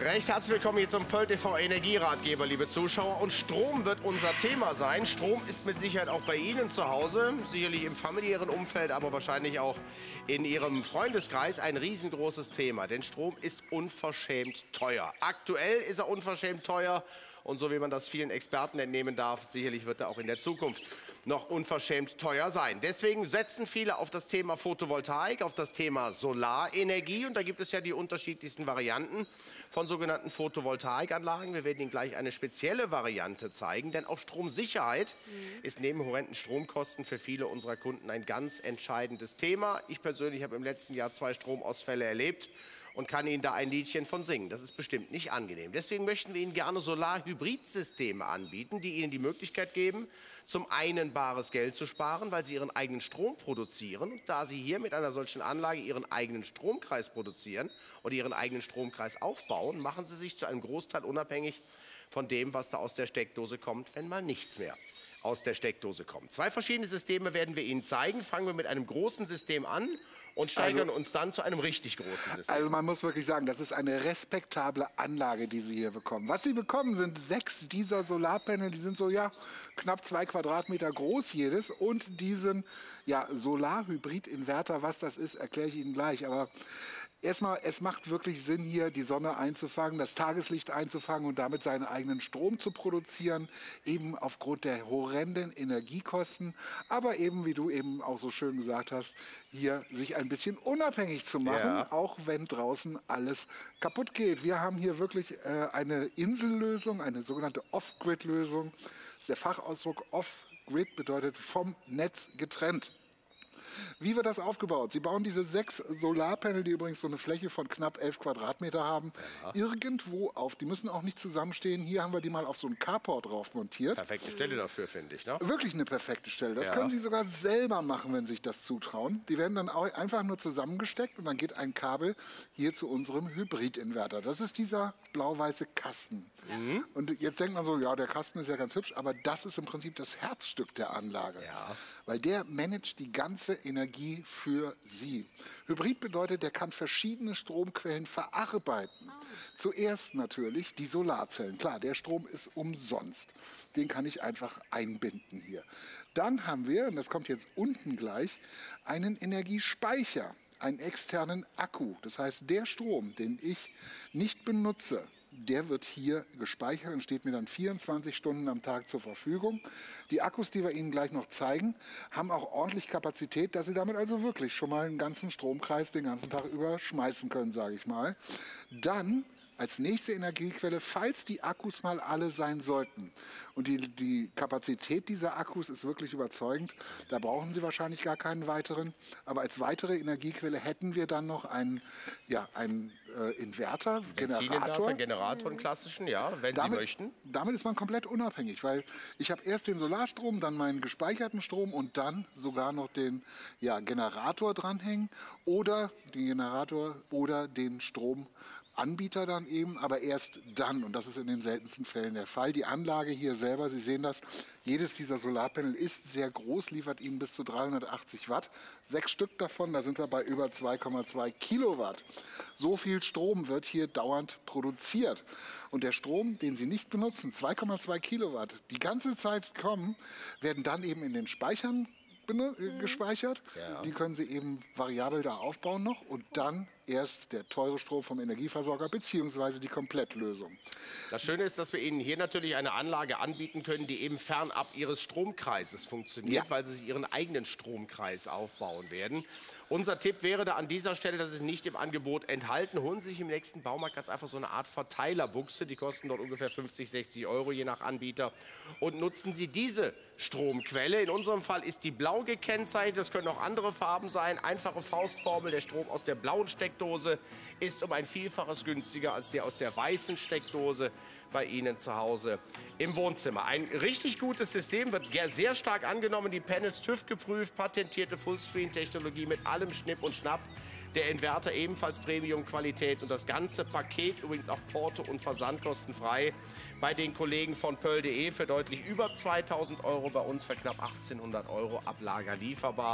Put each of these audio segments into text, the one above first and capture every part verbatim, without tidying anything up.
Recht herzlich willkommen hier zum Pöll T V Energieratgeber, liebe Zuschauer. Und Strom wird unser Thema sein. Strom ist mit Sicherheit auch bei Ihnen zu Hause, sicherlich im familiären Umfeld, aber wahrscheinlich auch in Ihrem Freundeskreis ein riesengroßes Thema. Denn Strom ist unverschämt teuer. Aktuell ist er unverschämt teuer. Und so wie man das vielen Experten entnehmen darf, sicherlich wird er auch in der Zukunft noch unverschämt teuer sein. Deswegen setzen viele auf das Thema Photovoltaik, auf das Thema Solarenergie. Und da gibt es ja die unterschiedlichsten Varianten von sogenannten Photovoltaikanlagen. Wir werden Ihnen gleich eine spezielle Variante zeigen, denn auch Stromsicherheit mhm. ist neben horrenden Stromkosten für viele unserer Kunden ein ganz entscheidendes Thema. Ich persönlich habe im letzten Jahr zwei Stromausfälle erlebt und kann Ihnen da ein Liedchen von singen. Das ist bestimmt nicht angenehm. Deswegen möchten wir Ihnen gerne Solar-Hybrid-Systeme anbieten, die Ihnen die Möglichkeit geben, zum einen bares Geld zu sparen, weil Sie Ihren eigenen Strom produzieren. Und da Sie hier mit einer solchen Anlage Ihren eigenen Stromkreis produzieren oder Ihren eigenen Stromkreis aufbauen, machen Sie sich zu einem Großteil unabhängig von dem, was da aus der Steckdose kommt, wenn mal nichts mehr aus der Steckdose kommt. Zwei verschiedene Systeme werden wir Ihnen zeigen. Fangen wir mit einem großen System an und steigern also, uns dann zu einem richtig großen System. Also man muss wirklich sagen, das ist eine respektable Anlage, die Sie hier bekommen. Was Sie bekommen, sind sechs dieser Solarpanel. Die sind so ja knapp zwei Quadratmeter groß jedes. Und diesen ja, Solar-Hybrid-Inverter, was das ist, erkläre ich Ihnen gleich. Aber erstmal, es macht wirklich Sinn, hier die Sonne einzufangen, das Tageslicht einzufangen und damit seinen eigenen Strom zu produzieren, eben aufgrund der horrenden Energiekosten, aber eben, wie du eben auch so schön gesagt hast, hier sich ein bisschen unabhängig zu machen, ja. auch wenn draußen alles kaputt geht. Wir haben hier wirklich äh, eine Insellösung, eine sogenannte Off-Grid-Lösung. Das ist der Fachausdruck. Off-Grid bedeutet vom Netz getrennt. Wie wird das aufgebaut? Sie bauen diese sechs Solarpanel, die übrigens so eine Fläche von knapp elf Quadratmeter haben, ja. irgendwo auf. Die müssen auch nicht zusammenstehen. Hier haben wir die mal auf so einen Carport drauf montiert. Perfekte Stelle dafür, finde ich. Ne? Wirklich eine perfekte Stelle. Das ja. können Sie sogar selber machen, wenn Sie sich das zutrauen. Die werden dann auch einfach nur zusammengesteckt und dann geht ein Kabel hier zu unserem Hybrid-Inverter. Das ist dieser blau-weiße Kasten. Mhm. Und jetzt denkt man so, ja, der Kasten ist ja ganz hübsch, aber das ist im Prinzip das Herzstück der Anlage. Ja. Weil der managt die ganze Energie für Sie. Hybrid bedeutet, der kann verschiedene Stromquellen verarbeiten. Oh. Zuerst natürlich die Solarzellen. Klar, der Strom ist umsonst. Den kann ich einfach einbinden hier. Dann haben wir, und das kommt jetzt unten gleich, einen Energiespeicher, einen externen Akku. Das heißt, der Strom, den ich nicht benutze, der wird hier gespeichert und steht mir dann vierundzwanzig Stunden am Tag zur Verfügung. Die Akkus, die wir Ihnen gleich noch zeigen, haben auch ordentlich Kapazität, dass Sie damit also wirklich schon mal einen ganzen Stromkreis den ganzen Tag über schmeißen können, sage ich mal. Dann als nächste Energiequelle, falls die Akkus mal alle sein sollten. Und die, die Kapazität dieser Akkus ist wirklich überzeugend. Da brauchen Sie wahrscheinlich gar keinen weiteren. Aber als weitere Energiequelle hätten wir dann noch einen, ja, einen äh, Inverter, Generator. Generator, einen klassischen, ja, wenn damit, Sie möchten. Damit ist man komplett unabhängig, weil ich habe erst den Solarstrom, dann meinen gespeicherten Strom und dann sogar noch den ja, Generator dranhängen oder den Generator oder den Strom. Anbieter dann eben, aber erst dann, und das ist in den seltensten Fällen der Fall. Die Anlage hier selber, Sie sehen das, jedes dieser Solarpanel ist sehr groß, liefert Ihnen bis zu dreihundertachtzig Watt. Sechs Stück davon, da sind wir bei über zwei Komma zwei Kilowatt. So viel Strom wird hier dauernd produziert. Und der Strom, den Sie nicht benutzen, zwei Komma zwei Kilowatt, die ganze Zeit kommen, werden dann eben in den Speichern Mhm. gespeichert. Ja. Die können Sie eben variabel da aufbauen noch und dann erst der teure Strom vom Energieversorger beziehungsweise die Komplettlösung. Das Schöne ist, dass wir Ihnen hier natürlich eine Anlage anbieten können, die eben fernab Ihres Stromkreises funktioniert, ja. weil Sie sich Ihren eigenen Stromkreis aufbauen werden. Unser Tipp wäre da an dieser Stelle, das ist nicht im Angebot enthalten, holen Sie sich im nächsten Baumarkt ganz einfach so eine Art Verteilerbuchse, die kosten dort ungefähr fünfzig, sechzig Euro je nach Anbieter und nutzen Sie diese Stromquelle. In unserem Fall ist die blau gekennzeichnet, das können auch andere Farben sein. Einfache Faustformel, der Strom aus der blauen Steckdose ist um ein Vielfaches günstiger als der aus der weißen Steckdose bei Ihnen zu Hause im Wohnzimmer. Ein richtig gutes System, wird sehr stark angenommen. Die Panels TÜV geprüft, patentierte Fullscreen-Technologie mit allem Schnipp und Schnapp. Der Inverter ebenfalls Premium-Qualität und das ganze Paket übrigens auch Porto- und Versandkostenfrei bei den Kollegen von Pöll punkt de für deutlich über zweitausend Euro, bei uns für knapp achtzehnhundert Euro ab Lager lieferbar.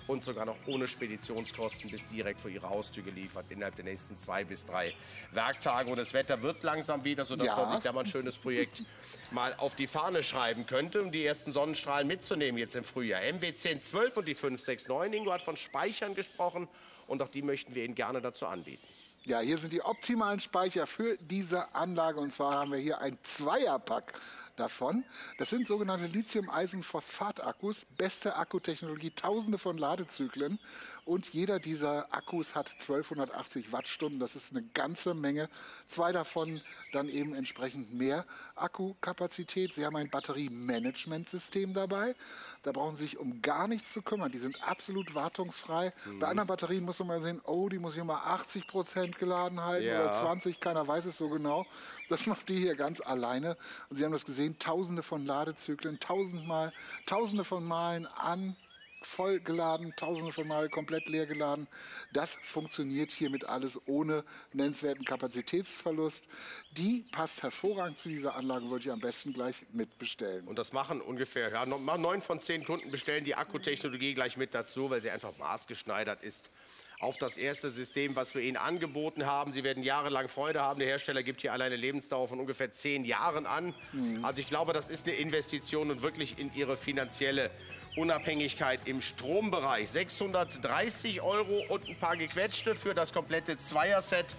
und sogar noch ohne Speditionskosten bis direkt vor Ihre Haustür geliefert innerhalb der nächsten zwei bis drei Werktage. Und das Wetter wird langsam wieder, sodass Ja. man sich da mal ein schönes Projekt mal auf die Fahne schreiben könnte, um die ersten Sonnenstrahlen mitzunehmen jetzt im Frühjahr. M W zehn zwölf und die fünf sechs neun. Ingo hat von Speichern gesprochen und auch die möchten wir Ihnen gerne dazu anbieten. Ja, hier sind die optimalen Speicher für diese Anlage. Und zwar haben wir hier ein Zweierpack davon. Das sind sogenannte Lithium-Eisen-Phosphat-Akkus. Beste Akkutechnologie, tausende von Ladezyklen. Und jeder dieser Akkus hat zwölfhundertachtzig Wattstunden. Das ist eine ganze Menge. Zwei davon dann eben entsprechend mehr Akkukapazität. Sie haben ein Batteriemanagementsystem dabei. Da brauchen Sie sich um gar nichts zu kümmern. Die sind absolut wartungsfrei. Mhm. Bei anderen Batterien muss man mal sehen, oh, die muss ich mal achtzig Prozent geladen halten ja. oder zwanzig, keiner weiß es so genau. Das macht die hier ganz alleine. Und Sie haben das gesehen, tausende von Ladezyklen, tausendmal, tausende von Malen an, voll geladen, tausende von Mal komplett leer geladen. Das funktioniert hiermit alles ohne nennenswerten Kapazitätsverlust. Die passt hervorragend zu dieser Anlage, wollte ich am besten gleich mitbestellen. Und das machen ungefähr, ja, neun von zehn Kunden bestellen die Akkutechnologie gleich mit dazu, weil sie einfach maßgeschneidert ist auf das erste System, was wir Ihnen angeboten haben. Sie werden jahrelang Freude haben. Der Hersteller gibt hier alleine Lebensdauer von ungefähr zehn Jahren an. Mhm. Also ich glaube, das ist eine Investition und wirklich in Ihre finanzielle Unabhängigkeit im Strombereich. sechshundertdreißig Euro und ein paar gequetschte für das komplette Zweierset.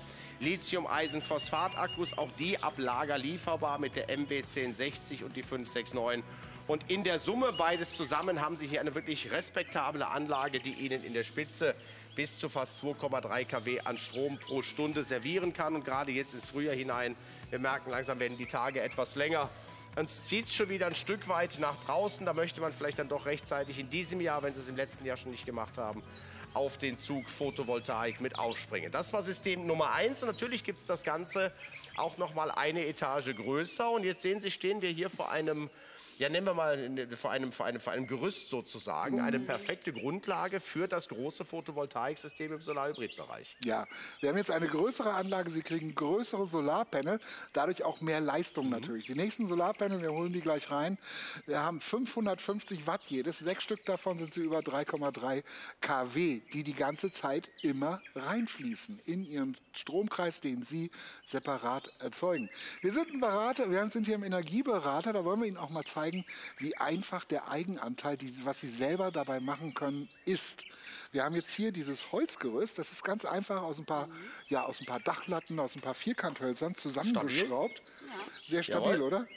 Lithium-Eisen-Phosphat-Akkus, auch die ab Lager lieferbar mit der M W zehn sechzig und die fünf sechs neun. Und in der Summe beides zusammen haben Sie hier eine wirklich respektable Anlage, die Ihnen in der Spitze bis zu fast zwei Komma drei Kilowatt an Strom pro Stunde servieren kann. Und gerade jetzt ins Frühjahr hinein, wir merken langsam, werden die Tage etwas länger. Uns zieht es schon wieder ein Stück weit nach draußen. Da möchte man vielleicht dann doch rechtzeitig in diesem Jahr, wenn Sie es im letzten Jahr schon nicht gemacht haben, auf den Zug Photovoltaik mit aufspringen. Das war System Nummer eins. Und natürlich gibt es das Ganze auch noch mal eine Etage größer. Und jetzt sehen Sie, stehen wir hier vor einem, ja, nennen wir mal vor einem, vor einem, vor einem Gerüst sozusagen, eine perfekte Grundlage für das große Photovoltaiksystem im Solarhybridbereich. Ja, wir haben jetzt eine größere Anlage. Sie kriegen größere Solarpanel, dadurch auch mehr Leistung mhm. natürlich. Die nächsten Solarpanel, wir holen die gleich rein, wir haben fünfhundertfünfzig Watt jedes. Sechs Stück davon sind sie über drei Komma drei Kilowatt, die die ganze Zeit immer reinfließen in ihren Stromkreis, den Sie separat erzeugen. Wir sind ein Berater, wir sind hier im Energieberater, da wollen wir Ihnen auch mal zeigen, wie einfach der Eigenanteil, die, was Sie selber dabei machen können, ist. Wir haben jetzt hier dieses Holzgerüst, das ist ganz einfach aus ein paar, ja, aus ein paar Dachlatten, aus ein paar Vierkanthölzern zusammengeschraubt. Ja. Sehr stabil, jawohl. Oder?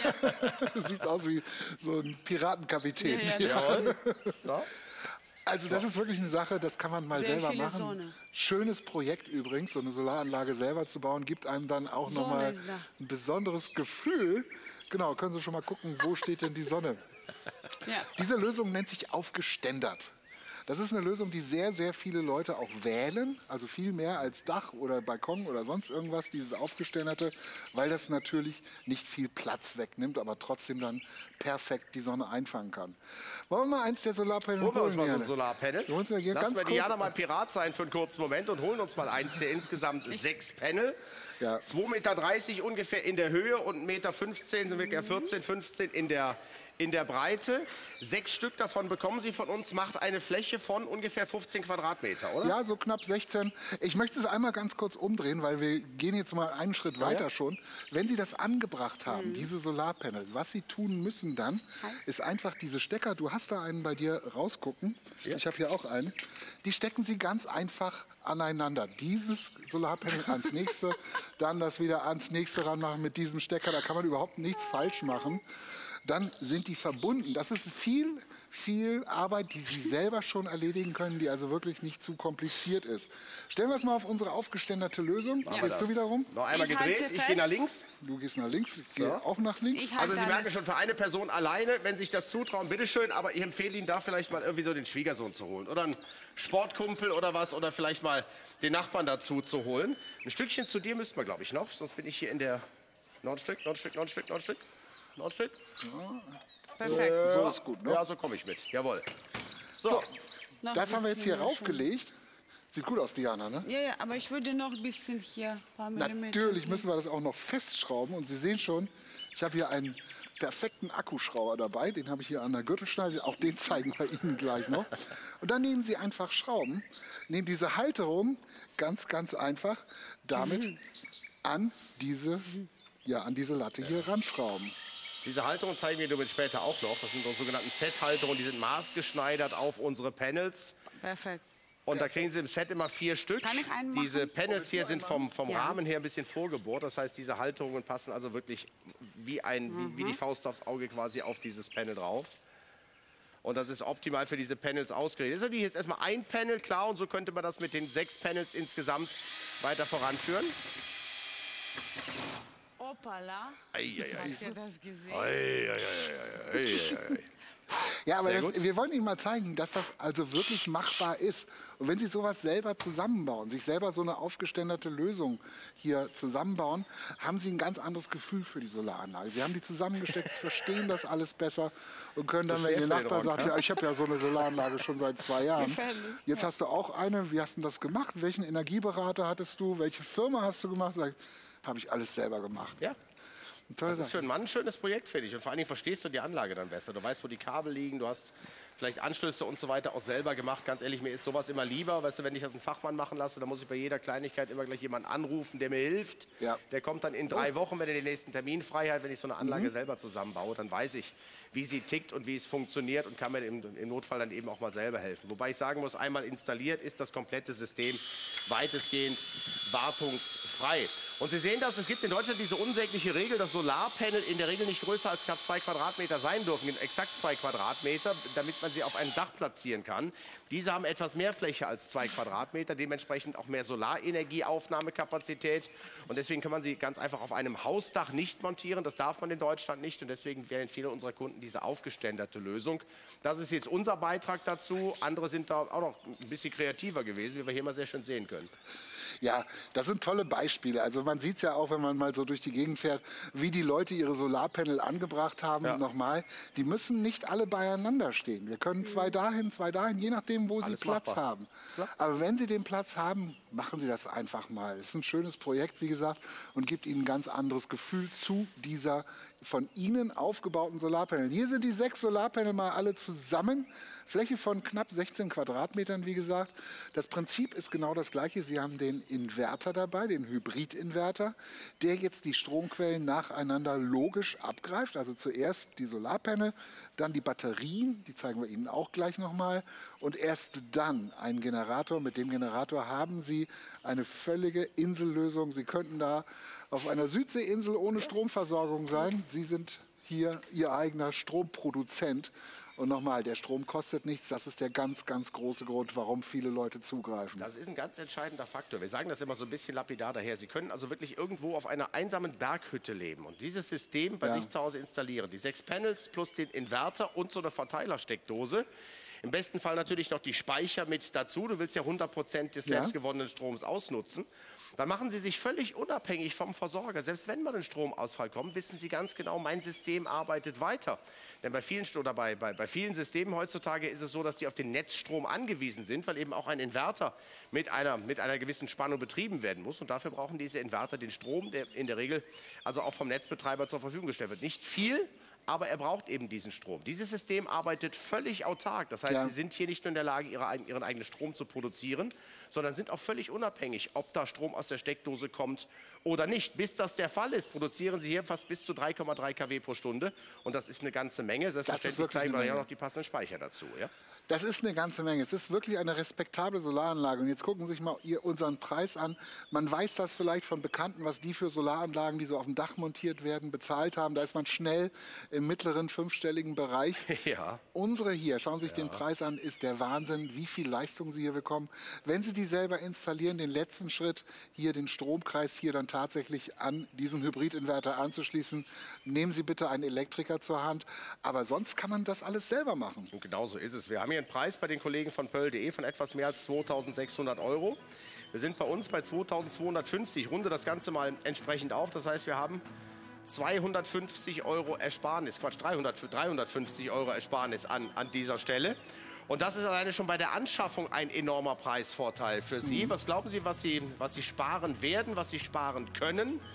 Ja. Sieht aus wie so ein Piratenkapitän. Ja, ja, ja. Also das ist wirklich eine Sache, das kann man mal Sehr selber machen. Sonne. Schönes Projekt übrigens, so eine Solaranlage selber zu bauen, gibt einem dann auch nochmal ein besonderes Gefühl. Genau, können Sie schon mal gucken, wo steht denn die Sonne? Ja. Diese Lösung nennt sich aufgeständert. Das ist eine Lösung, die sehr, sehr viele Leute auch wählen, also viel mehr als Dach oder Balkon oder sonst irgendwas, dieses Aufgeständerte, weil das natürlich nicht viel Platz wegnimmt, aber trotzdem dann perfekt die Sonne einfangen kann. Wollen wir mal eins der Solarpanel holen? Holen wir uns mal so ein Solarpanel. Wir uns ja hier Lassen ganz wir Diana mal Pirat sein für einen kurzen Moment und holen uns mal eins der insgesamt sechs Panel. Ja. zwei Meter dreißig ungefähr in der Höhe und ein Meter fünfzehn, sind wir vierzehn, fünfzehn in der in der Breite. Sechs Stück davon bekommen Sie von uns, macht eine Fläche von ungefähr fünfzehn Quadratmeter, oder? Ja, so knapp sechzehn. Ich möchte es einmal ganz kurz umdrehen, weil wir gehen jetzt mal einen Schritt ja, weiter ja. schon. Wenn Sie das angebracht haben, mhm. diese Solarpanel, was Sie tun müssen dann, ist einfach diese Stecker, du hast da einen bei dir rausgucken, ja. ich habe hier auch einen, die stecken Sie ganz einfach aneinander. Dieses Solarpanel ans nächste, dann das wieder ans nächste ranmachen mit diesem Stecker, da kann man überhaupt nichts falsch machen. Dann sind die verbunden. Das ist viel, viel Arbeit, die Sie selber schon erledigen können, die also wirklich nicht zu kompliziert ist. Stellen wir es mal auf unsere aufgeständerte Lösung. Ja. Bist du wiederum? Noch einmal ich gedreht. Ich gehe nach links. Du gehst nach links. Ich so. gehe auch nach links. Also Sie merken schon, für eine Person alleine, wenn sich das zutrauen, bitteschön. Aber ich empfehle Ihnen da vielleicht mal irgendwie so den Schwiegersohn zu holen. Oder einen Sportkumpel oder was. Oder vielleicht mal den Nachbarn dazu zu holen. Ein Stückchen zu dir müssten wir, glaube ich, noch. Sonst bin ich hier in der... Noch ein Stück, noch ein Stück, noch ein Stück, noch ein Stück. Noch ein Stück. Ja. Perfekt. Äh, so ist gut, ne? Ja, so komme ich mit. Jawohl. So. so. Das haben wir jetzt hier raufgelegt. Sieht gut aus, Diana, ne? Ja, ja, aber ich würde noch ein bisschen hier ein paar Millimeter. Natürlich müssen wir das auch noch festschrauben. Und Sie sehen schon, ich habe hier ein, perfekten Akkuschrauber dabei. Den habe ich hier an der Gürtelschneide. Auch den zeigen wir Ihnen gleich noch. Und dann nehmen Sie einfach Schrauben, nehmen diese Halterung ganz, ganz einfach damit mhm. an diese, ja, an diese Latte hier ranschrauben. Diese Halterung zeigen wir übrigens später auch noch. Das sind unsere sogenannten Set-Halterungen, die sind maßgeschneidert auf unsere Panels. Perfekt. Und da kriegen Sie im Set immer vier Stück. Kann ich einen machen? Diese Panels hier sind vom, vom ja. Rahmen her ein bisschen vorgebohrt. Das heißt, diese Halterungen passen also wirklich wie, ein, mhm. wie, wie die Faust aufs Auge quasi auf dieses Panel drauf. Und das ist optimal für diese Panels ausgerichtet. Das ist natürlich jetzt erstmal ein Panel, klar. Und so könnte man das mit den sechs Panels insgesamt weiter voranführen. Opala. Ei, ei, ei. Habt ihr das gesehen? Ei, ei, ei, ei, ei, ei. Ja, aber das, wir wollen Ihnen mal zeigen, dass das also wirklich machbar ist. Und wenn Sie sowas selber zusammenbauen, sich selber so eine aufgeständerte Lösung hier zusammenbauen, haben Sie ein ganz anderes Gefühl für die Solaranlage. Sie haben die zusammengesteckt, Sie verstehen das alles besser und können dann, wenn Ihr Nachbar sagt, ja, ich habe ja so eine Solaranlage schon seit zwei Jahren. Jetzt hast du auch eine, wie hast du das gemacht? Welchen Energieberater hattest du? Welche Firma hast du gemacht? Sag, habe ich alles selber gemacht. Ja. Das ist für einen Mann ein schönes Projekt, finde ich. Und vor allen Dingen verstehst du die Anlage dann besser. Du weißt, wo die Kabel liegen, du hast vielleicht Anschlüsse und so weiter auch selber gemacht. Ganz ehrlich, mir ist sowas immer lieber. Weißt du, wenn ich das einen Fachmann machen lasse, dann muss ich bei jeder Kleinigkeit immer gleich jemanden anrufen, der mir hilft. Ja. Der kommt dann in drei Wochen, wenn er den nächsten Termin frei hat, wenn ich so eine Anlage mhm. selber zusammenbaue, dann weiß ich, wie sie tickt und wie es funktioniert und kann mir im, im Notfall dann eben auch mal selber helfen. Wobei ich sagen muss, einmal installiert ist das komplette System weitestgehend wartungsfrei. Und Sie sehen das, es gibt in Deutschland diese unsägliche Regel, dass Solarpanel in der Regel nicht größer als knapp zwei Quadratmeter sein dürfen, exakt zwei Quadratmeter, damit man sie auf einem Dach platzieren kann. Diese haben etwas mehr Fläche als zwei Quadratmeter, dementsprechend auch mehr Solarenergieaufnahmekapazität. Und deswegen kann man sie ganz einfach auf einem Hausdach nicht montieren. Das darf man in Deutschland nicht und deswegen wählen viele unserer Kunden diese aufgeständerte Lösung. Das ist jetzt unser Beitrag dazu. Andere sind da auch noch ein bisschen kreativer gewesen, wie wir hier mal sehr schön sehen können. Ja, das sind tolle Beispiele. Also man sieht es ja auch, wenn man mal so durch die Gegend fährt, wie die Leute ihre Solarpanel angebracht haben. Ja. Nochmal, die müssen nicht alle beieinander stehen. Wir können zwei dahin, zwei dahin, je nachdem, wo Alles sie Platz machbar. haben. Klar. Aber wenn Sie den Platz haben, machen Sie das einfach mal. Es ist ein schönes Projekt, wie gesagt, und gibt Ihnen ein ganz anderes Gefühl zu dieser von Ihnen aufgebauten Solarpanel. Hier sind die sechs Solarpanel mal alle zusammen. Fläche von knapp sechzehn Quadratmetern, wie gesagt. Das Prinzip ist genau das gleiche. Sie haben den Inverter dabei, den Hybridinverter, der jetzt die Stromquellen nacheinander logisch abgreift. Also zuerst die Solarpanel, dann die Batterien, die zeigen wir Ihnen auch gleich nochmal. Und erst dann ein Generator. Mit dem Generator haben Sie eine völlige Insellösung. Sie könnten da auf einer Südseeinsel ohne Stromversorgung sein. Sie sind hier Ihr eigener Stromproduzent. Und nochmal, der Strom kostet nichts. Das ist der ganz, ganz große Grund, warum viele Leute zugreifen. Das ist ein ganz entscheidender Faktor. Wir sagen das immer so ein bisschen lapidar daher. Sie können also wirklich irgendwo auf einer einsamen Berghütte leben und dieses System bei ja. sich zu Hause installieren. Die sechs Panels plus den Inverter und so eine Verteilersteckdose. Im besten Fall natürlich noch die Speicher mit dazu. Du willst ja hundert Prozent des selbst gewonnenen Stroms ausnutzen. Dann machen Sie sich völlig unabhängig vom Versorger. Selbst wenn mal ein Stromausfall kommt, wissen Sie ganz genau, mein System arbeitet weiter. Denn bei vielen, oder bei, bei, bei vielen Systemen heutzutage ist es so, dass die auf den Netzstrom angewiesen sind, weil eben auch ein Inverter mit einer, mit einer gewissen Spannung betrieben werden muss. Und dafür brauchen diese Inverter den Strom, der in der Regel also auch vom Netzbetreiber zur Verfügung gestellt wird. Nicht viel, aber er braucht eben diesen Strom. Dieses System arbeitet völlig autark. Das heißt, ja. Sie sind hier nicht nur in der Lage, ihre, ihren eigenen Strom zu produzieren, sondern sind auch völlig unabhängig, ob da Strom aus der Steckdose kommt oder nicht. Bis das der Fall ist, produzieren Sie hier fast bis zu drei Komma drei Kilowatt pro Stunde. Und das ist eine ganze Menge. Selbstverständlich zeigen wir ja noch die passenden Speicher dazu. Ja? Das ist eine ganze Menge. Es ist wirklich eine respektable Solaranlage. Und jetzt gucken Sie sich mal unseren Preis an. Man weiß das vielleicht von Bekannten, was die für Solaranlagen, die so auf dem Dach montiert werden, bezahlt haben. Da ist man schnell im mittleren fünfstelligen Bereich. Ja. Unsere hier, schauen Sie sich ja. den Preis an, ist der Wahnsinn, wie viel Leistung Sie hier bekommen. Wenn Sie die selber installieren, den letzten Schritt, hier den Stromkreis hier dann tatsächlich an diesen Hybridinverter anzuschließen, nehmen Sie bitte einen Elektriker zur Hand. Aber sonst kann man das alles selber machen. Und genau so ist es. Wir haben hier einen Preis bei den Kollegen von Pöll punkt de von etwas mehr als zweitausendsechshundert Euro. Wir sind bei uns bei zweitausendzweihundertfünfzig, runde das Ganze mal entsprechend auf. Das heißt, wir haben zweihundertfünfzig Euro Ersparnis, Quatsch, dreihundertfünfzig Euro Ersparnis an, an dieser Stelle. Und das ist alleine schon bei der Anschaffung ein enormer Preisvorteil für Sie. Mhm. Was glauben Sie, was Sie, was Sie sparen werden, was Sie sparen können,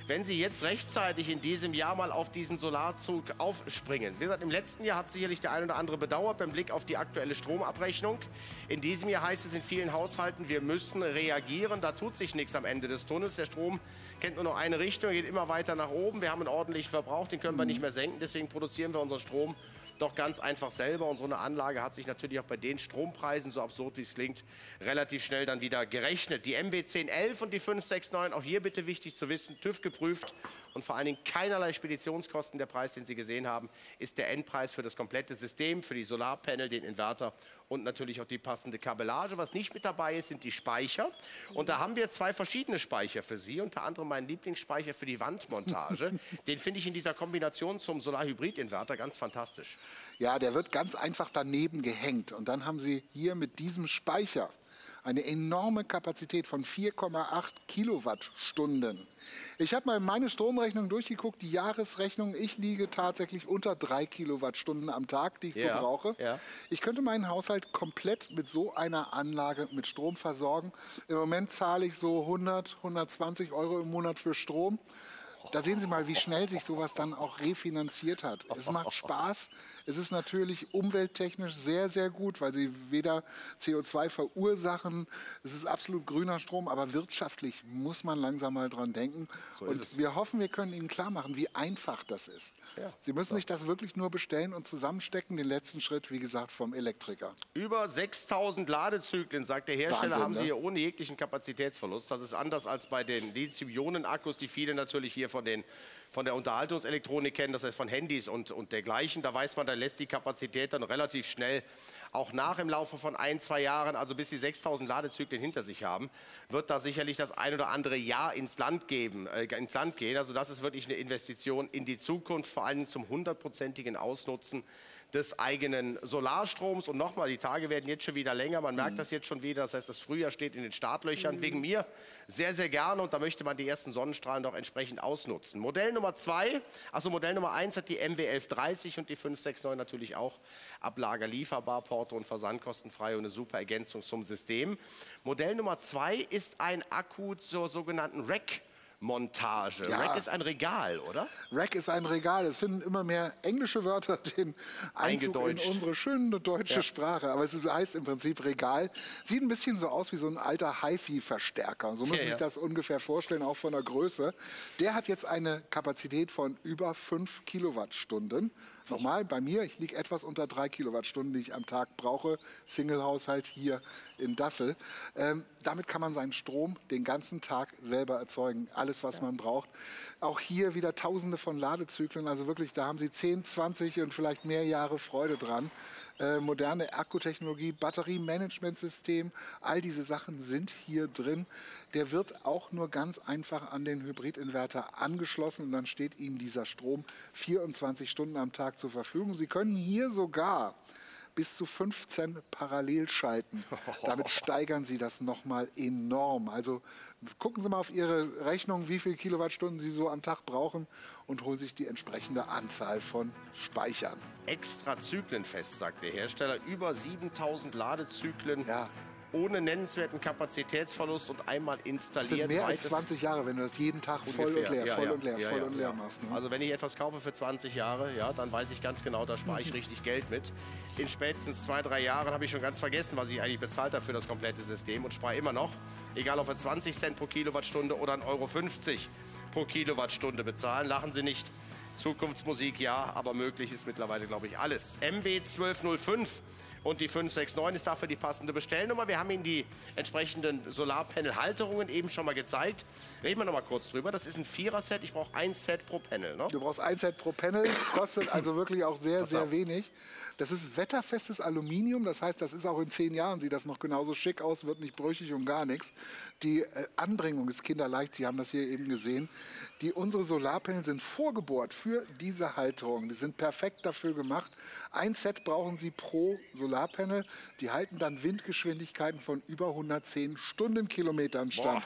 wenn Sie jetzt rechtzeitig in diesem Jahr mal auf diesen Solarzug aufspringen. Wie gesagt, im letzten Jahr hat sicherlich der ein oder andere bedauert beim Blick auf die aktuelle Stromabrechnung. In diesem Jahr heißt es in vielen Haushalten, wir müssen reagieren. Da tut sich nichts am Ende des Tunnels. Der Strom kennt nur noch eine Richtung, geht immer weiter nach oben. Wir haben einen ordentlichen Verbrauch, den können wir nicht mehr senken. Deswegen produzieren wir unseren Strom doch ganz einfach selber. Und so eine Anlage hat sich natürlich auch bei den Strompreisen, so absurd wie es klingt, relativ schnell dann wieder gerechnet. Die M W zehn elf und die fünf sechs neun, auch hier bitte wichtig zu wissen, TÜV geprüft und vor allen Dingen keinerlei Speditionskosten. Der Preis, den Sie gesehen haben, ist der Endpreis für das komplette System, für die Solarpanel, den Inverter und natürlich auch die passende Kabellage. Was nicht mit dabei ist, sind die Speicher. Und da haben wir zwei verschiedene Speicher für Sie, unter anderem meinen Lieblingsspeicher für die Wandmontage. Den finde ich in dieser Kombination zum Solar-Hybrid-Inverter ganz fantastisch. Ja, der wird ganz einfach daneben gehängt. Und dann haben Sie hier mit diesem Speicher eine enorme Kapazität von vier Komma acht Kilowattstunden. Ich habe mal meine Stromrechnung durchgeguckt, die Jahresrechnung. Ich liege tatsächlich unter drei Kilowattstunden am Tag, die ich Ja, so brauche. ja. Ich könnte meinen Haushalt komplett mit so einer Anlage mit Strom versorgen. Im Moment zahle ich so hundert, hundertzwanzig Euro im Monat für Strom. Da sehen Sie mal, wie schnell sich sowas dann auch refinanziert hat. Es macht Spaß. Es ist natürlich umwelttechnisch sehr, sehr gut, weil Sie weder C O zwei verursachen. Es ist absolut grüner Strom, aber wirtschaftlich muss man langsam mal dran denken. So ist und es. wir hoffen, wir können Ihnen klar machen, wie einfach das ist. Ja, Sie müssen sich das wirklich nur bestellen und zusammenstecken. Den letzten Schritt, wie gesagt, vom Elektriker. Über sechstausend Ladezyklen, sagt der Hersteller, Wahnsinn, haben Sie ne? hier ohne jeglichen Kapazitätsverlust. Das ist anders als bei den Lithium-Ionen-Akkus, die viele natürlich hier von, den, von der Unterhaltungselektronik kennen, das heißt von Handys und, und dergleichen. Da weiß man, da lässt die Kapazität dann relativ schnell auch nach im Laufe von ein, zwei Jahren, also bis Sie sechstausend Ladezyklen hinter sich haben, wird da sicherlich das ein oder andere Jahr ins Land, geben, äh, ins Land gehen. Also das ist wirklich eine Investition in die Zukunft, vor allem zum hundertprozentigen Ausnutzen des eigenen Solarstroms. Und nochmal, die Tage werden jetzt schon wieder länger. Man merkt das jetzt schon wieder. Das heißt, das Frühjahr steht in den Startlöchern. Wegen mir sehr, sehr gerne. Und da möchte man die ersten Sonnenstrahlen doch entsprechend ausnutzen. Modell Nummer zwei, also Modell Nummer eins hat die M W elf dreißig und die fünf sechs neun natürlich auch Ablager lieferbar, Porto und Versand kostenfrei und eine super Ergänzung zum System. Modell Nummer zwei ist ein Akku zur sogenannten Rack Montage. Ja. Rack ist ein Regal, oder? Rack ist ein Regal. Es finden immer mehr englische Wörter den Einzug in Eingedeutscht. unsere schöne deutsche Ja. Sprache. Aber es heißt im Prinzip Regal. Sieht ein bisschen so aus wie so ein alter Hi-Fi-Verstärker. So muss Ja, man ja. sich das ungefähr vorstellen, auch von der Größe. Der hat jetzt eine Kapazität von über fünf Kilowattstunden. Nochmal, bei mir, ich liege etwas unter drei Kilowattstunden, die ich am Tag brauche. Single-Haushalt hier in Dassel. Ähm, damit kann man seinen Strom den ganzen Tag selber erzeugen. Alles, was man braucht. Auch hier wieder tausende von Ladezyklen. Also wirklich, da haben Sie zehn, zwanzig und vielleicht mehr Jahre Freude dran. Äh, moderne Akkutechnologie, Batteriemanagementsystem, all diese Sachen sind hier drin. Der wird auch nur ganz einfach an den Hybridinverter angeschlossen und dann steht Ihnen dieser Strom vierundzwanzig Stunden am Tag zur Verfügung. Sie können hier sogar bis zu fünfzehn parallel schalten. Damit steigern Sie das nochmal enorm. Also gucken Sie mal auf Ihre Rechnung, wie viele Kilowattstunden Sie so am Tag brauchen und holen sich die entsprechende Anzahl von Speichern. Extra zyklenfest, sagt der Hersteller. Über siebentausend Ladezyklen. Ja. Ohne nennenswerten Kapazitätsverlust und einmal Das installiert. sind mehr als weites- zwanzig Jahre, wenn du das jeden Tag voll und Ungefähr. leer, Ja, voll ja, und leer, ja, voll ja, und leer ja. machst. Ne? Also wenn ich etwas kaufe für zwanzig Jahre, ja, dann weiß ich ganz genau, da spare ich richtig Geld mit. In spätestens zwei, drei Jahren habe ich schon ganz vergessen, was ich eigentlich bezahlt habe für das komplette System und spare immer noch, egal ob wir zwanzig Cent pro Kilowattstunde oder ein Euro fünfzig pro Kilowattstunde bezahlen. Lachen Sie nicht. Zukunftsmusik ja, aber möglich ist mittlerweile, glaube ich, alles. M W zwölf null fünf. Und die fünf sechs neun ist dafür die passende Bestellnummer. Wir haben Ihnen die entsprechenden Solarpanel-Halterungen eben schon mal gezeigt. Reden wir noch mal kurz drüber. Das ist ein Vierer-Set. Ich brauche ein Set pro Panel. Ne? Du brauchst ein Set pro Panel, kostet also wirklich auch sehr, Pass sehr auf. wenig. Das ist wetterfestes Aluminium, das heißt, das ist auch in zehn Jahren, sieht das noch genauso schick aus, wird nicht brüchig und gar nichts. Die äh, Anbringung ist kinderleicht, Sie haben das hier eben gesehen. Die, unsere Solarpanels sind vorgebohrt für diese Halterung. Die sind perfekt dafür gemacht. Ein Set brauchen Sie pro Solarpanel. Die halten dann Windgeschwindigkeiten von über hundertzehn Stundenkilometern stand. Boah.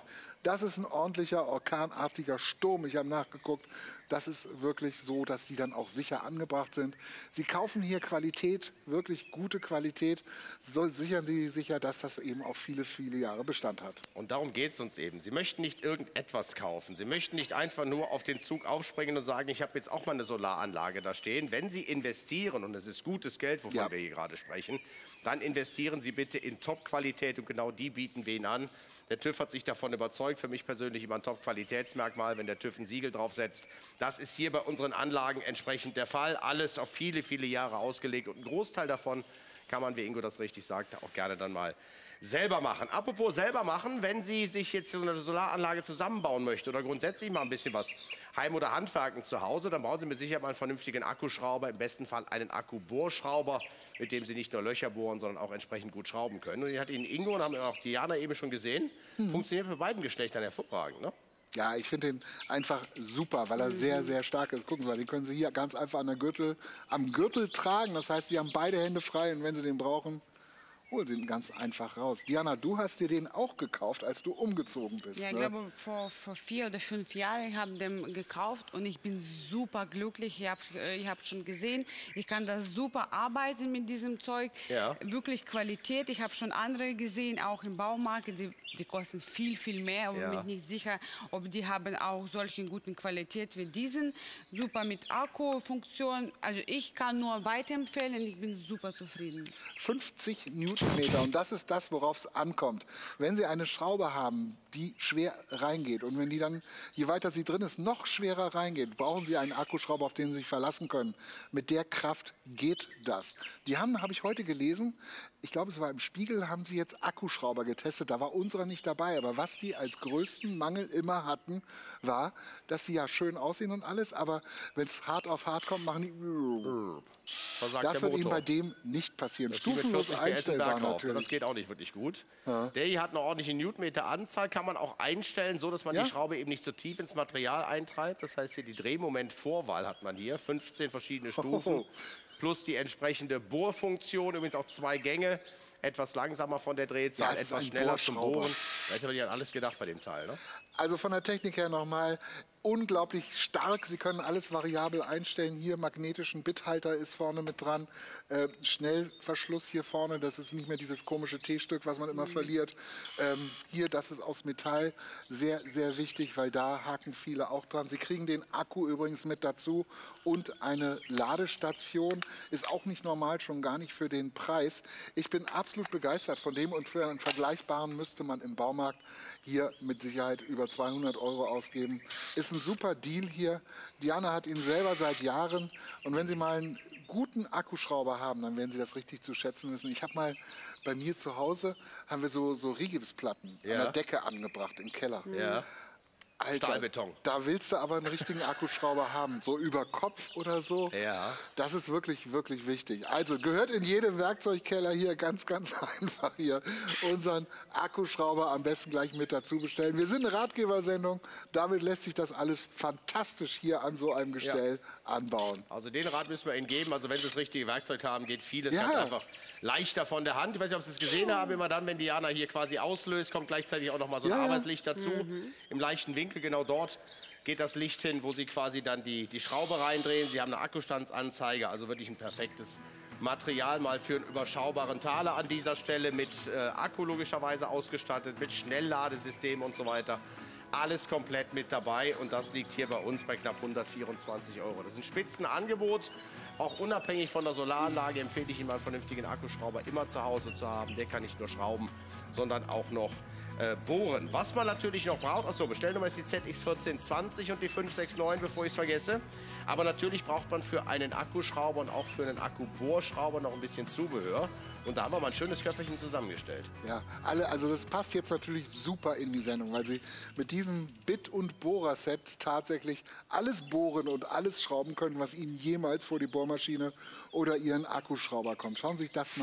Das ist ein ordentlicher, orkanartiger Sturm. Ich habe nachgeguckt. Das ist wirklich so, dass die dann auch sicher angebracht sind. Sie kaufen hier Qualität, wirklich gute Qualität. So sichern Sie sicher, dass das eben auch viele, viele Jahre Bestand hat. Und darum geht es uns eben. Sie möchten nicht irgendetwas kaufen. Sie möchten nicht einfach nur auf den Zug aufspringen und sagen, ich habe jetzt auch mal eine Solaranlage da stehen. Wenn Sie investieren, und es ist gutes Geld, wovon Ja. wir hier gerade sprechen, dann investieren Sie bitte in Top-Qualität und genau die bieten wir Ihnen an. Der TÜV hat sich davon überzeugt, für mich persönlich immer ein Top-Qualitätsmerkmal, wenn der TÜV ein Siegel draufsetzt. Das ist hier bei unseren Anlagen entsprechend der Fall. Alles auf viele, viele Jahre ausgelegt und ein Großteil davon kann man, wie Ingo das richtig sagte, auch gerne dann mal selber machen. Apropos selber machen, wenn Sie sich jetzt so eine Solaranlage zusammenbauen möchten oder grundsätzlich mal ein bisschen was Heim- oder Handwerken zu Hause, dann brauchen Sie mit Sicherheit mal einen vernünftigen Akkuschrauber, im besten Fall einen Akkubohrschrauber, mit dem Sie nicht nur Löcher bohren, sondern auch entsprechend gut schrauben können. Und die hat Ihnen Ingo und haben auch Diana eben schon gesehen, hm. funktioniert bei beiden Geschlechtern hervorragend, ne? Ja, ich finde den einfach super, weil er sehr, sehr stark ist. Gucken Sie mal, den können Sie hier ganz einfach an der Gürtel, am Gürtel tragen. Das heißt, Sie haben beide Hände frei und wenn Sie den brauchen, holen Sie ihn ganz einfach raus. Diana, du hast dir den auch gekauft, als du umgezogen bist. Ja, ich ne? glaube, vor, vor vier oder fünf Jahren habe ich den gekauft und ich bin super glücklich. Ihr habt, äh, ihr habt schon gesehen, ich kann da super arbeiten mit diesem Zeug. Ja. Wirklich Qualität. Ich habe schon andere gesehen, auch im Baumarkt. Die, die kosten viel, viel mehr. Aber Ja. ich bin nicht sicher, ob die haben auch solche guten Qualität wie diesen. Super mit Akkufunktion. Also ich kann nur weiterempfehlen. Ich bin super zufrieden. fünfzig Newtonmeter und das ist das, worauf es ankommt. Wenn Sie eine Schraube haben, die schwer reingeht und wenn die dann, je weiter sie drin ist, noch schwerer reingeht, brauchen Sie einen Akkuschrauber, auf den Sie sich verlassen können. Mit der Kraft geht das. Die haben, habe ich heute gelesen, ich glaube, es war im Spiegel, haben sie jetzt Akkuschrauber getestet. Da war unserer nicht dabei. Aber was die als größten Mangel immer hatten, war, dass sie ja schön aussehen und alles, aber wenn es hart auf hart kommt, machen die... Versagt Das der wird Ihnen Motor. bei dem nicht passieren. Das ist wie mit Stufenlos vierzig P S im einstellbar Berglauf, ne? natürlich. Das geht auch nicht wirklich gut. Der hier hat eine ordentliche Newtonmeter Anzahl, kann man auch einstellen, so dass man Ja. die Schraube eben nicht zu tief ins Material eintreibt. Das heißt hier die Drehmomentvorwahl hat man hier, fünfzehn verschiedene Stufen. Plus die entsprechende Bohrfunktion, übrigens auch zwei Gänge, etwas langsamer von der Drehzahl, Ja, es ist etwas ein schneller zum Bohrschrauber. Bohren. Da ist aber nicht an alles gedacht bei dem Teil, ne? Also von der Technik her nochmal unglaublich stark. Sie können alles variabel einstellen. Hier magnetischen Bithalter ist vorne mit dran. Äh, Schnellverschluss hier vorne, das ist nicht mehr dieses komische T-Stück, was man immer verliert. Ähm, hier, das ist aus Metall. Sehr, sehr wichtig, weil da haken viele auch dran. Sie kriegen den Akku übrigens mit dazu und eine Ladestation. Ist auch nicht normal, schon gar nicht für den Preis. Ich bin absolut begeistert von dem und für einen vergleichbaren müsste man im Baumarkt hier mit Sicherheit über zweihundert Euro ausgeben. Ist ein super Deal hier. Diana hat ihn selber seit Jahren. Und wenn Sie mal einen guten Akkuschrauber haben, dann werden Sie das richtig zu schätzen wissen. Ich habe mal bei mir zu Hause, haben wir so, so Rigipsplatten Ja. an der Decke angebracht im Keller. Ja. Alter, Stahlbeton. da willst du aber einen richtigen Akkuschrauber haben, so über Kopf oder so. Ja. Das ist wirklich, wirklich wichtig. Also gehört in jedem Werkzeugkeller hier ganz, ganz einfach hier unseren Akkuschrauber am besten gleich mit dazu bestellen. Wir sind eine Ratgebersendung, damit lässt sich das alles fantastisch hier an so einem Gestell anbauen. Also den Rat müssen wir Ihnen geben. Also wenn Sie das richtige Werkzeug haben, geht vieles Ja. ganz einfach leichter von der Hand. Ich weiß nicht, ob Sie es gesehen haben, immer dann, wenn Diana hier quasi auslöst, kommt gleichzeitig auch noch mal so ein Ja, ja. Arbeitslicht dazu. Im leichten Winkel, genau dort geht das Licht hin, wo Sie quasi dann die, die Schraube reindrehen. Sie haben eine Akkustandsanzeige, also wirklich ein perfektes Material mal für einen überschaubaren Taler an dieser Stelle mit äh, Akku logischerweise ausgestattet, mit Schnellladesystem und so weiter. Alles komplett mit dabei und das liegt hier bei uns bei knapp hundertvierundzwanzig Euro. Das ist ein Spitzenangebot. Auch unabhängig von der Solaranlage empfehle ich Ihnen mal einen vernünftigen Akkuschrauber immer zu Hause zu haben. Der kann nicht nur schrauben, sondern auch noch äh, bohren. Was man natürlich noch braucht, achso, Bestellnummer ist die Z X vierzehn zwanzig und die fünf sechs neun, bevor ich es vergesse. Aber natürlich braucht man für einen Akkuschrauber und auch für einen Akkubohrschrauber noch ein bisschen Zubehör. Und da haben wir mal ein schönes Köfferchen zusammengestellt. Ja, alle, also das passt jetzt natürlich super in die Sendung, weil Sie mit diesem Bit- und Bohrer-Set tatsächlich alles bohren und alles schrauben können, was Ihnen jemals vor die Bohrmaschine oder Ihren Akkuschrauber kommt. Schauen Sie sich das mal an.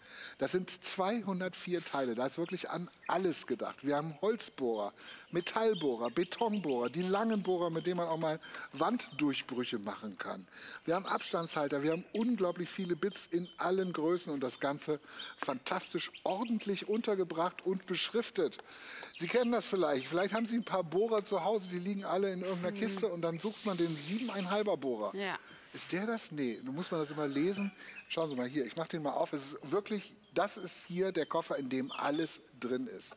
Das sind zweihundertvier Teile, da ist wirklich an alles gedacht. Wir haben Holzbohrer, Metallbohrer, Betonbohrer, die langen Bohrer, mit denen man auch mal Wanddurchbrüche machen kann. Wir haben Abstandshalter, wir haben unglaublich viele Bits in allen Größen und das Ganze fantastisch ordentlich untergebracht und beschriftet. Sie kennen das vielleicht, vielleicht haben Sie ein paar Bohrer zu Hause, die liegen alle in irgendeiner mhm. Kiste und dann sucht man den siebeneinhalber Bohrer. Ja. Ist der das? Nee, nun muss man das immer lesen. Schauen Sie mal hier, ich mache den mal auf. Es ist wirklich, das ist hier der Koffer, in dem alles drin ist.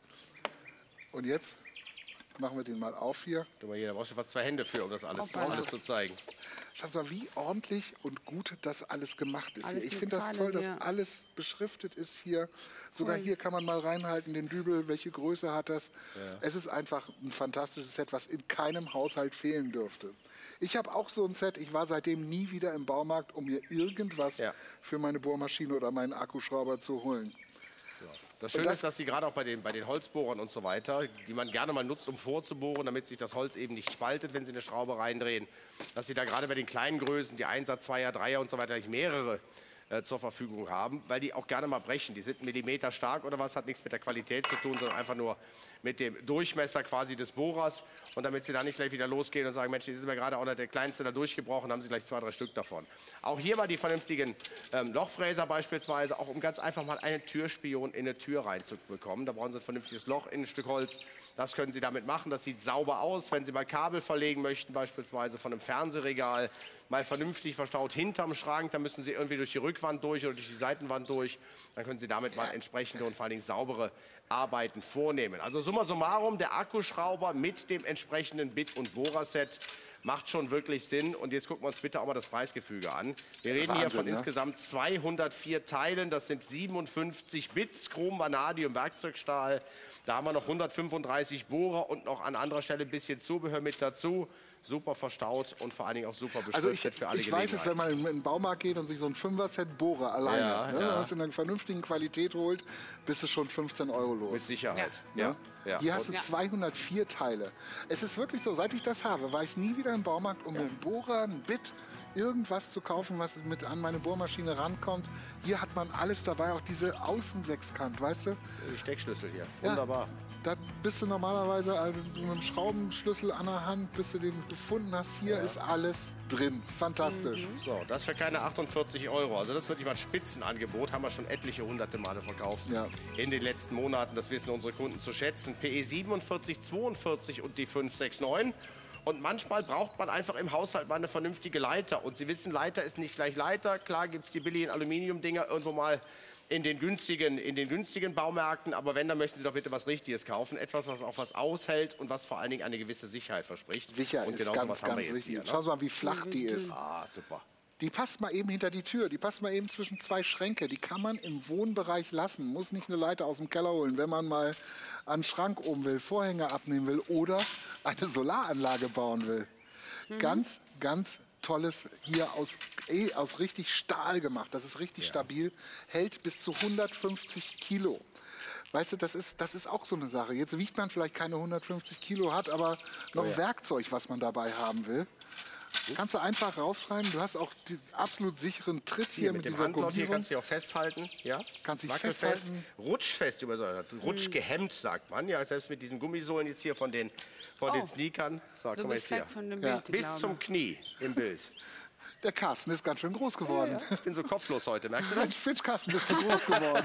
Und jetzt machen wir den mal auf hier. Da brauchst du fast zwei Hände für, um das alles, alles zu zeigen. Schauen Sie mal, wie ordentlich und gut das alles gemacht ist alles hier. Ich finde das Zahlen, toll, dass ja. alles beschriftet ist hier. Sogar Cool. hier kann man mal reinhalten, den Dübel, welche Größe hat das. Ja. Es ist einfach ein fantastisches Set, was in keinem Haushalt fehlen dürfte. Ich habe auch so ein Set, ich war seitdem nie wieder im Baumarkt, um mir irgendwas ja. für meine Bohrmaschine oder meinen Akkuschrauber zu holen. Ja. Das Schöne das ist, dass Sie gerade auch bei den, bei den Holzbohrern und so weiter, die man gerne mal nutzt, um vorzubohren, damit sich das Holz eben nicht spaltet, wenn Sie eine Schraube reindrehen, dass Sie da gerade bei den kleinen Größen, die Einser, Zweier, Dreier und so weiter, nicht mehrere äh, zur Verfügung haben, weil die auch gerne mal brechen. Die sind einen Millimeter stark oder was, hat nichts mit der Qualität zu tun, sondern einfach nur mit dem Durchmesser quasi des Bohrers. Und damit Sie da nicht gleich wieder losgehen und sagen, Mensch, das ist mir gerade auch noch der kleinste da durchgebrochen, haben Sie gleich zwei, drei Stück davon. Auch hier mal die vernünftigen ähm, Lochfräser beispielsweise, auch um ganz einfach mal einen Türspion in eine Tür reinzubekommen. Da brauchen Sie ein vernünftiges Loch in ein Stück Holz. Das können Sie damit machen. Das sieht sauber aus. Wenn Sie mal Kabel verlegen möchten, beispielsweise von einem Fernsehregal, mal vernünftig verstaut hinterm Schrank, dann müssen Sie irgendwie durch die Rückwand durch oder durch die Seitenwand durch. Dann können Sie damit mal entsprechende und vor allen Dingen saubere Arbeiten vornehmen. Also summa summarum, der Akkuschrauber mit dem entsprechenden Bit- und Bohrerset macht schon wirklich Sinn. Und jetzt gucken wir uns bitte auch mal das Preisgefüge an. Wir reden Wahnsinn, hier von ja? insgesamt zweihundertvier Teilen. Das sind siebenundfünfzig Bits, Chrom, Vanadium, Werkzeugstahl. Da haben wir noch hundertfünfunddreißig Bohrer und noch an anderer Stelle ein bisschen Zubehör mit dazu. Super verstaut und vor allen Dingen auch super beschriftet also ich, für alle ich weiß es, wenn man in den Baumarkt geht und sich so ein Fünfer-Set Bohrer alleine, ja, ne, ja. wenn man es in einer vernünftigen Qualität holt, bist du schon fünfzehn Euro los. Mit Sicherheit. Ja. Ja. Ja. Hier hast du ja. zweihundertvier Teile. Es ist wirklich so, seit ich das habe, war ich nie wieder im Baumarkt, um ja. mir einen Bohrer, ein Bit, irgendwas zu kaufen, was mit an meine Bohrmaschine rankommt. Hier hat man alles dabei, auch diese Außensechskant, weißt du? Die Steckschlüssel hier, ja. wunderbar. Da bist du normalerweise also mit einem Schraubenschlüssel an der Hand, bis du den gefunden hast. Hier ja. ist alles drin. Fantastisch. Mhm. So, das für keine achtundvierzig Euro. Also das ist wirklich mal ein Spitzenangebot. Haben wir schon etliche hunderte Male verkauft ja. in den letzten Monaten. Das wissen unsere Kunden zu schätzen. P E siebenundvierzig, zweiundvierzig und die fünf sechs neun. Und manchmal braucht man einfach im Haushalt mal eine vernünftige Leiter. Und Sie wissen, Leiter ist nicht gleich Leiter. Klar gibt es die billigen Aluminiumdinger irgendwo mal in den günstigen, in den günstigen Baumärkten. Aber wenn, dann möchten Sie doch bitte was Richtiges kaufen. Etwas, was auch was aushält und was vor allen Dingen eine gewisse Sicherheit verspricht. Sicher und ist genau ganz, so was ganz wichtig. Hier, ne? Schauen Sie mal, wie flach die ist. Ah, super. Die passt mal eben hinter die Tür, die passt mal eben zwischen zwei Schränke. Die kann man im Wohnbereich lassen, muss nicht eine Leiter aus dem Keller holen, wenn man mal einen Schrank oben will, Vorhänge abnehmen will oder eine Solaranlage bauen will. Mhm. Ganz, ganz tolles hier aus, eh, aus richtig Stahl gemacht. Das ist richtig ja. stabil, hält bis zu hundertfünfzig Kilo. Weißt du, das ist, das ist auch so eine Sache. Jetzt wiegt man vielleicht keine hundertfünfzig Kilo, hat aber noch oh ja. Werkzeug, was man dabei haben will. Kannst du einfach raufschreiben. Du hast auch den absolut sicheren Tritt hier, hier mit, mit dieser Handlauf hier kannst du dich auch festhalten. Ja? Kannst dich festhalten. Rutschfest über so, rutschgehemmt sagt man. Ja, selbst mit diesen Gummisohlen jetzt hier von den, von oh. den Sneakern. So, du komm bist jetzt hier. Von dem ja. Bild, Bis zum Knie im Bild. Der Carsten ist ganz schön groß geworden. Ja, ja. Ich bin so kopflos heute, merkst du das? Mensch, Carsten, bist du groß geworden.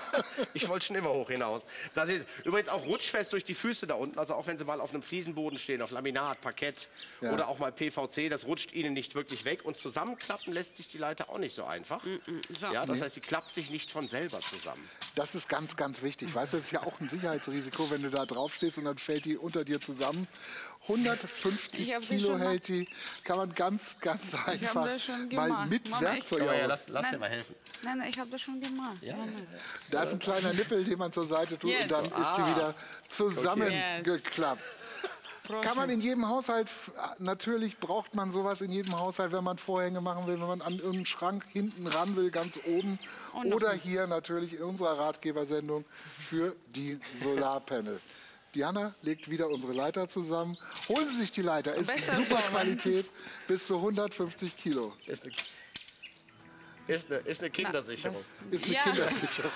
Ich wollte schon immer hoch hinaus. Das ist übrigens auch rutschfest durch die Füße da unten. Also auch wenn Sie mal auf einem Fliesenboden stehen, auf Laminat, Parkett ja. oder auch mal P V C, das rutscht Ihnen nicht wirklich weg. Und zusammenklappen lässt sich die Leiter auch nicht so einfach. Mm -mm, so. Ja, das heißt, sie klappt sich nicht von selber zusammen. Das ist ganz, ganz wichtig. Weißt du, das ist ja auch ein Sicherheitsrisiko, wenn du da drauf stehst und dann fällt die unter dir zusammen. hundertfünfzig Kilo hält die, kann man ganz, ganz einfach mal mit Mama, Werkzeug ja, ja, lass, lass dir mal helfen. Nein, nein, ich habe das schon gemacht. Ja. Da ist ein kleiner Nippel, den man zur Seite tut yes. und dann ah. ist sie wieder zusammengeklappt. Okay. Kann man in jedem Haushalt, natürlich braucht man sowas in jedem Haushalt, wenn man Vorhänge machen will, wenn man an irgendeinen Schrank hinten ran will, ganz oben. Oder hier natürlich in unserer Ratgebersendung für die Solarpanel. Diana legt wieder unsere Leiter zusammen. Holen Sie sich die Leiter, ist super Qualität, bis zu hundertfünfzig Kilo. Ist eine, ist eine Kindersicherung. Ist eine Ja. Kindersicherung.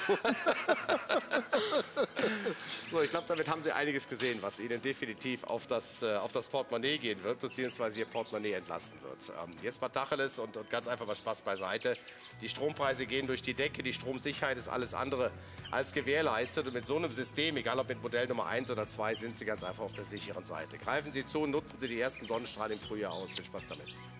So, ich glaube, damit haben Sie einiges gesehen, was Ihnen definitiv auf das, äh, auf das Portemonnaie gehen wird, beziehungsweise Ihr Portemonnaie entlasten wird. Ähm, jetzt mal Tacheles und, und ganz einfach mal Spaß beiseite. Die Strompreise gehen durch die Decke, die Stromsicherheit ist alles andere als gewährleistet. Und mit so einem System, egal ob mit Modell Nummer eins oder zwei, sind Sie ganz einfach auf der sicheren Seite. Greifen Sie zu und nutzen Sie die ersten Sonnenstrahlen im Frühjahr aus. Viel Spaß damit.